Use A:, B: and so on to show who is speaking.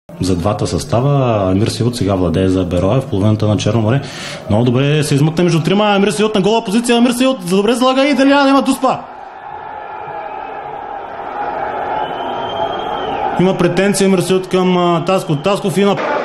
A: За двата състава Емир Сеют сега владее за Берое в половината на Черно море. Много добре се измъкна между трима. Емир Сеют на гола позиция. Емир Сеют добре залага и Делян има Дуспа. Има претенция Емир Сеют към Тасков. Тасков има...